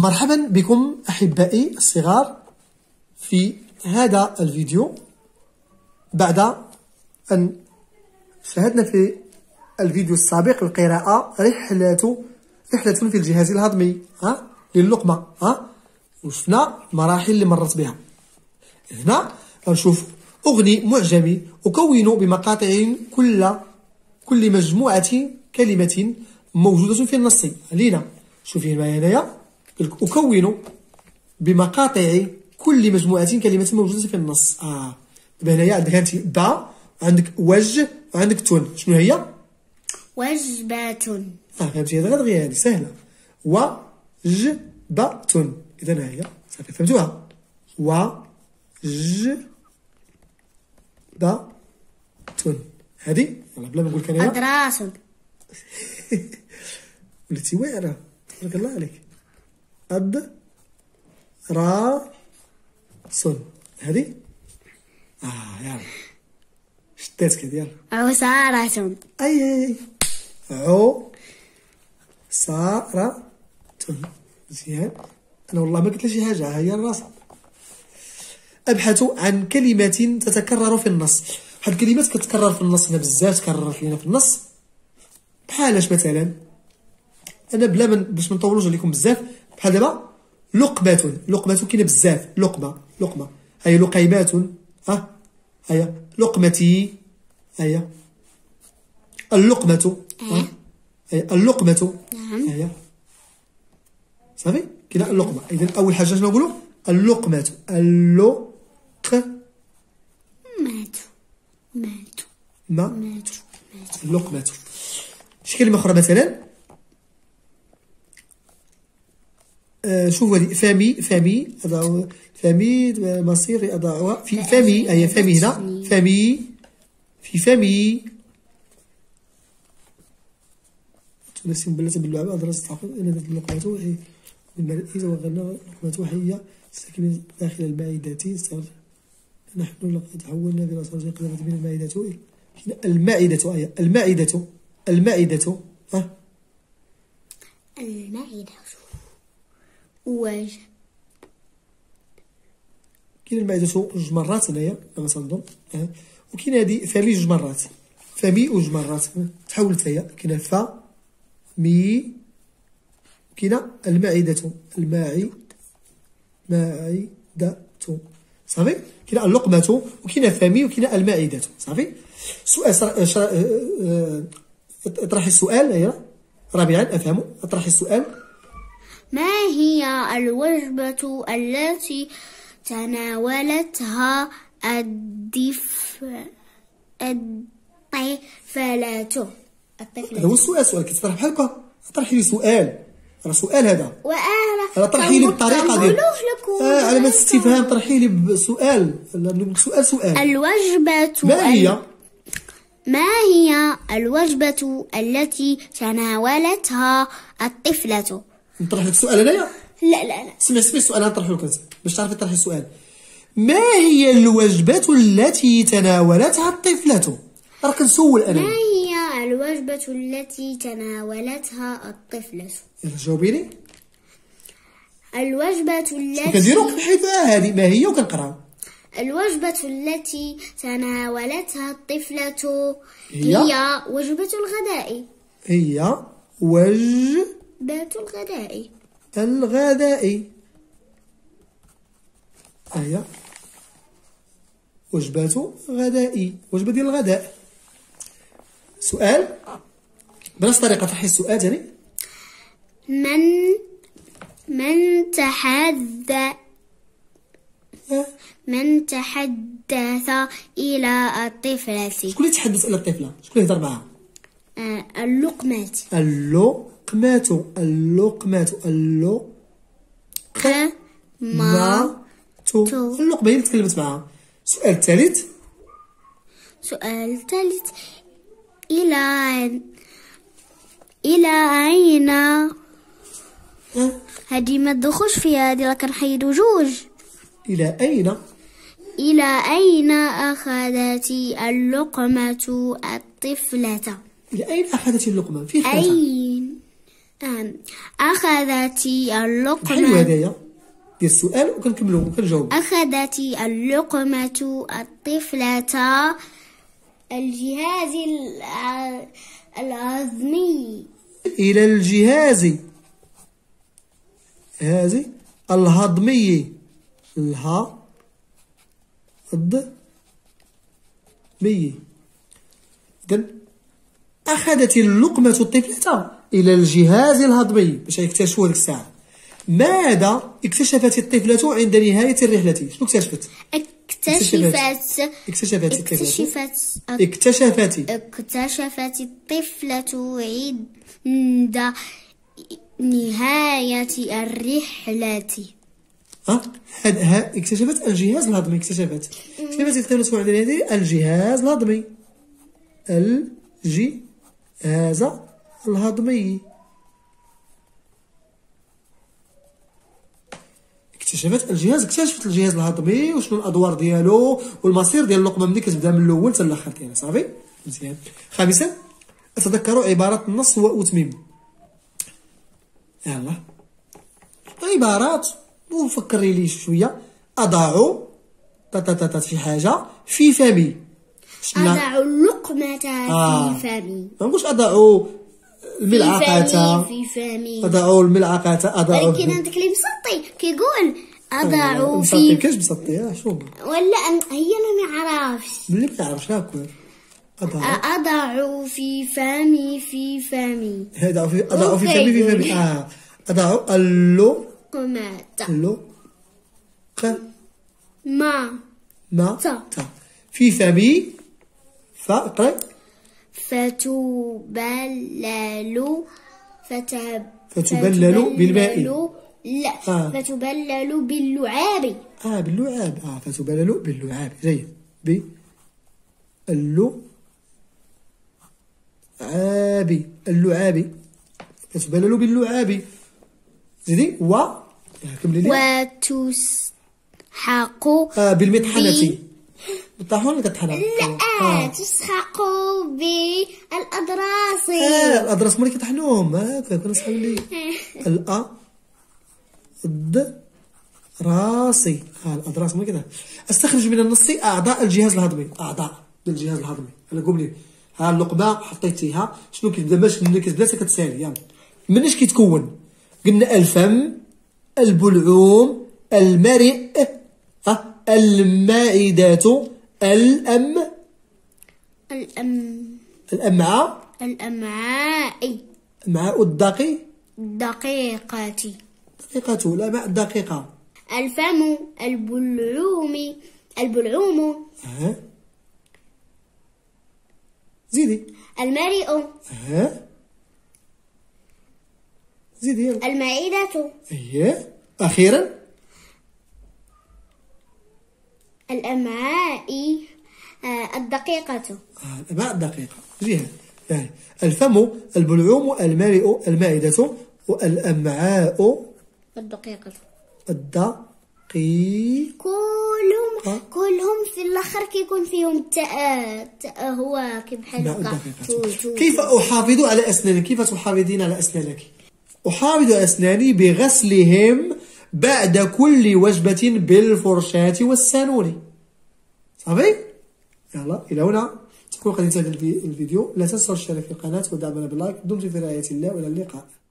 مرحبا بكم أحبائي الصغار في هذا الفيديو. بعد أن شاهدنا في الفيديو السابق القراءة رحلة في الجهاز الهضمي للقمة وشفنا المراحل اللي مرت بها. هنا نشوف أغني معجمي أكون بمقاطع كل مجموعة كلمة موجودة في النص. لينا شوفي معايا هنايا أكون بمقاطع كل مجموعة كلمة موجودة في النص. دابا هنايا عندك انت با وعندك وج وعندك تون. شنو هي؟ وجبة. فهمتي هذا دغيا هذه سهلة. وجبة. إذا ها هي صافي فهمتوها. وجبة هذه يلاه بلا ما نقول لك انايا أدراس. وليتي واعرة تبارك الله عليك. أدراس هذه يلا شداتك هذه. يلا عسارة. أي عسارة. مزيان. أنا والله ما قلت لها شي حاجة. ها هي الراس. أبحث عن كلمة تتكرر في النص. واحد الكلمات كتكرر في النص هنا بزاف، تكررت لينا في النص بحالاش مثلا أنا باش ما نطولوش عليكم بزاف. بحال دابا لقمة كاينة بزاف. لقمة هي لقيمات. هي لقمتي. هي اللقمة. هي اللقمة. هي صافي كاينة اللقمة. إذا أول حاجة شنو نقولوا؟ اللقمة. اللقمة. شي كلمة أخرى مثلا شوفوا هذه فمي مصيري أضعها في فمي. هي فمي هنا. في فمي ثلاثي مبلة باللعبة أدرس تعقل أن اللقمة من المرئيس وغنى اللقمة هي ساكنة داخل المائدة. نحن لقد تعودنا في الأسرة قريبة من المائدة. المائدة. هي المائدة. المائدة. وج. كاين المائدة جوج مرات هنايا أنا تنظن. وكاين هادي فمي جوج مرات. فمي وجوج مرات تحولت هي. كاينة فا مي. كاينة المائدة. مائدة صافي. كاينة اللقمة وكاينة فمي وكاينة المائدة صافي. سؤال اطرحي السؤال. هي رابعا أفهم. اطرحي السؤال. ما هي الوجبة التي تناولتها الطفلة؟ هذا هو السؤال. سؤال كيتطرح بحال هكا. اطرحي لي سؤال. راه سؤال هذا. وأنا طرحي لي بالطريقة ديال علامة استفهام. طرحي لي بسؤال. سؤال. الوجبة ما هي الوجبة التي تناولتها الطفلة؟ نطرح لك السؤال انايا؟ لا. اسمع السؤال نطرحه لك باش تعرفي تطرحي السؤال. ما هي الوجبة التي تناولتها الطفلة؟ راه كنسول انا. ما هي الوجبة التي تناولتها الطفلة؟ يلا جاوبيني. الوجبة التي كنديرو كنحيدو هذه ما هي وكنقراو. الوجبة التي تناولتها الطفلة هي وجبة الغداء. هي وجبة الغداء. هي وجبة غدائي. وجبة ديال الغداء. سؤال بنفس الطريقة. طرحي السؤال ثاني. من تحدث إلى الطفلة؟ شكون اللي تحدث إلى الطفلة؟ شكون اللي هضر معاها؟ اللقمات. اللقمة هي اللي تكلمت معاها. السؤال الثالث. إلى أين هادي ما تدخلش فيها. هادي راه كنحيدو جوج. إلى أين أخذت اللقمة الطفلة؟ إلى أين أخذت اللقمة؟ في أخذت بحال اللقمة هدايا ديال السؤال وكنكملو وكنجاوبو. أخذت اللقمة الطفلة الجهاز الهضمي إلى الجهاز الهضمي. إذن أخذت اللقمة الطفلة إلى الجهاز الهضمي باش يكتشفوا هذيك الساعة. ماذا اكتشفت الطفلة عند نهاية الرحلة؟ شنو اكتشفت؟ اكتشفت الطفلة عند نهاية الرحلة. اكتشفت الجهاز الهضمي. اكتشفت الطفلة عند نهاية الجهاز الهضمي. الجهاز الهضمي. اكتشفت الجهاز الهضمي وشنو الادوار ديالو والمصير ديال اللقمه ملي كتبدا من الاول حتى الاخر ديالها. صافي مزيان. خامسا اتذكروا عبارات النص واتميموا. يلا عبارات وفكري لي شويه. اضع شي حاجه في فمي. أضع اللقمة في فمي. ما نقولش أضع الملعقة في فمي. أضع الملعقة. ولكن هذاك اللي مسطي كيقول أضع مسطي. كاش مسطي شنو ولا هي أنا ما نعرفش. ملي ما نعرفش هاكا. أضع في فمي. أضع في فمي. أضع اللقمة ما في فمي. فاقرأ. فتبلل بالماء. لا فتبلل باللعاب. باللعاب. فتبلل باللعاب. جيد. اللعاب. فتبلل باللعاب. زيدي. كملي لي. وتسحق بالمطحنة. الطاحون ولا كطحنها؟ لا تسحق بالأضراس. الأضراس ملي كيطحنوهم هاكا كنسحب لي. راسي. الأضراس ملي كذا. استخرج من النص أعضاء الجهاز الهضمي. أعضاء الجهاز الهضمي. أنا قول لي اللقمة حطيتيها شنو كيبدا باش ملي كتبدا كتسالي. يلا مناش كيتكون؟ قلنا الفم، البلعوم، المرئ، المائدة، الأمعاء. أمعاء الدقيقة. الأمعاء الدقيقة. الفم، البلعوم. زيدي. المرئ. زيدي. المائدة. أخيرا. الأمعاء الدقيقة. الأمعاء الدقيقة. جهة. يعني الفم، البلعوم، المرئ، المائدة، والأمعاء الدقيقة. كلهم في الآخر كيكون فيهم تاء هو بحال كيف أحافظ على أسناني؟ كيف تحافظين على أسنانك؟ أحافظ أسناني بغسلهم بعد كل وجبة بالفرشاة والسانون. صافي؟ يلا إلى هنا تكون قد انتهت الفيديو. لا تنسوا الاشتراك في القناة ودعمنا باللايك. دمتم في رعاية الله وإلى اللقاء.